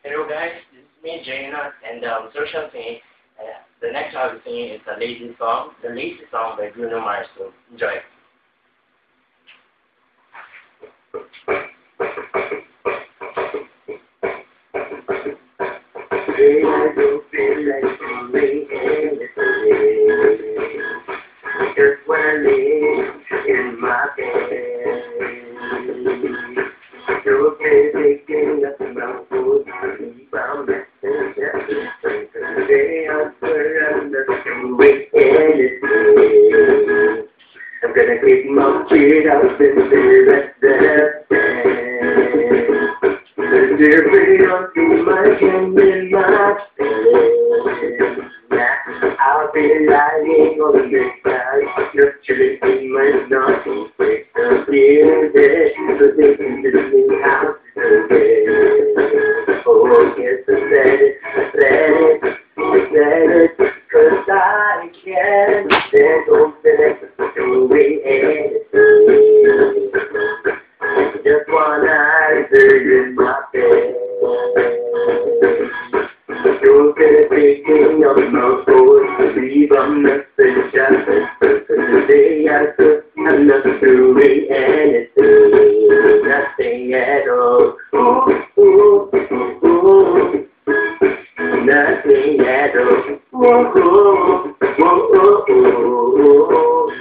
Hello guys, this is me, Inot, and social singing. The next I'll be singing is a lazy song, the lazy song by Bruno Mars. So enjoy. Today I don't feel like doing anything. Just wanna lay in my bed. So thinking of my food, I'm missing everything. Today I'm surrendered to doing anything. I'm gonna keep my feet up in the rest of the day. They're pretty on to my hand in my bed. I'll be lying on the side, nurturing in my nothing place. I'm feeling dead, so they can just me out today. Oh, yes, I said it, 'cause I can't stand on doing anything. Just wanna lay in my bed. You're thinking of my voice, leave a message just today I could, I'm not doing anything, nothing at all. Ooh, ooh, ooh, nothing at all. Ooh, ooh, ooh, ooh, ooh.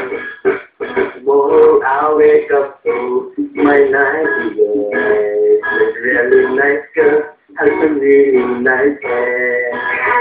Whoa, I wake up to my night, yeah. It's really nice girl, has some really nice hair.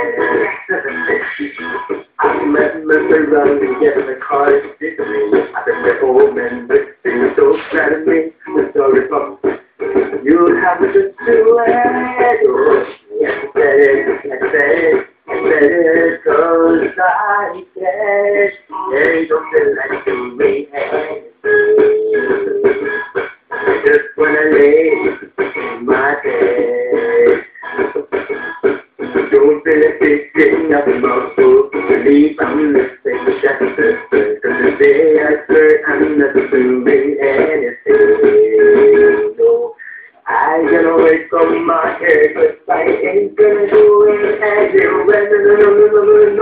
I met around and get my car is me. I've been at home and it's so sad of me. I'm sorry, but you have to do it. Oh, yes, I said it, 'cause I said they don't feel like doing anything. I just wanna lay in my bed. Don't feel like picking up my foot. Believe I'm missing chapters. 'Cause today I swear I'm not doing anything. No, I gotta wake up my head, 'cause I ain't gonna do it anyway.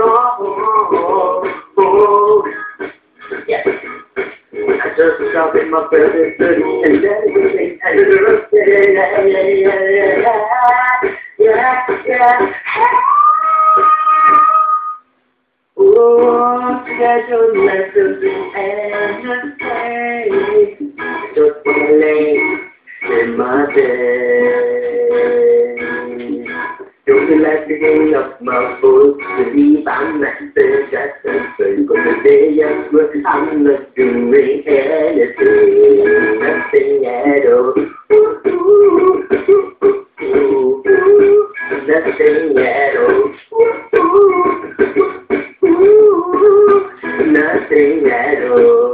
No, yes. I just got in my bed and everything, yeah. Oh, schedule lessons and the day. Just wanna lay in my bed. Don't feel like picking up my book to leave I'm not there, that's the thing. 'Cause today I swear I'm not doing anything, nothing at all. Ooh, ooh, ooh, ooh, ooh, nothing at all. Ooh, ooh, ooh, nothing at all.